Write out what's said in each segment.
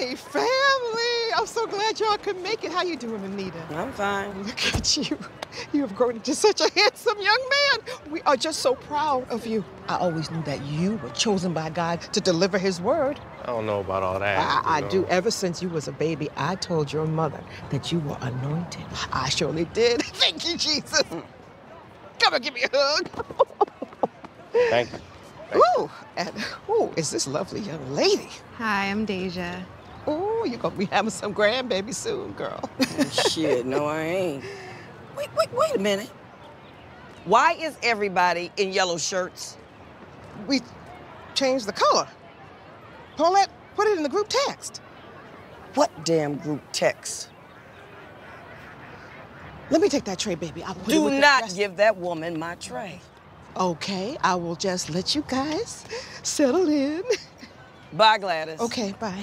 Family, family. I'm so glad y'all could make it. How you doing, Anita? I'm fine. Look at you. You have grown into such a handsome young man. We are just so proud of you. I always knew that you were chosen by God to deliver his word. I don't know about all that. I do. Ever since you was a baby, I told your mother that you were anointed. I surely did. Thank you, Jesus. Come and give me a hug. Thank you. Ooh, and ooh, is this lovely young lady? Hi, I'm Deja. Ooh, you're gonna be having some grandbaby soon, girl. Shit, no, I ain't. Wait a minute. Why is everybody in yellow shirts? We changed the color. Paulette, put it in the group text. What damn group text? Let me take that tray, baby. I'll put it Do with the not rest. give that woman my tray. Okay, I will just let you guys settle in. Bye, Gladys. Okay, bye.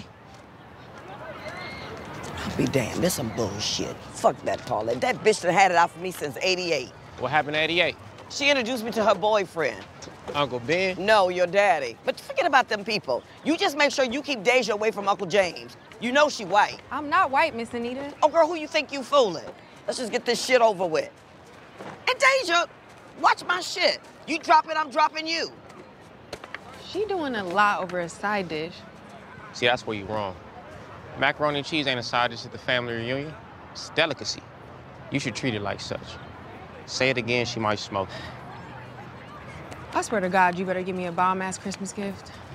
I'll be damned, this some bullshit. Fuck that Paulette. That bitch done had it out for me since '88. What happened to 88? She introduced me to her boyfriend. Uncle Ben? No, your daddy. But forget about them people. You just make sure you keep Deja away from Uncle James. You know she white. I'm not white, Miss Anita. Oh, girl, who you think you fooling? Let's just get this shit over with. And Deja, watch my shit. You drop it, I'm dropping you. She doing a lot over a side dish. See, that's where you're wrong. Macaroni and cheese ain't a side dish at the family reunion. It's a delicacy. You should treat it like such. Say it again, she might smoke. I swear to God, you better give me a bomb-ass Christmas gift.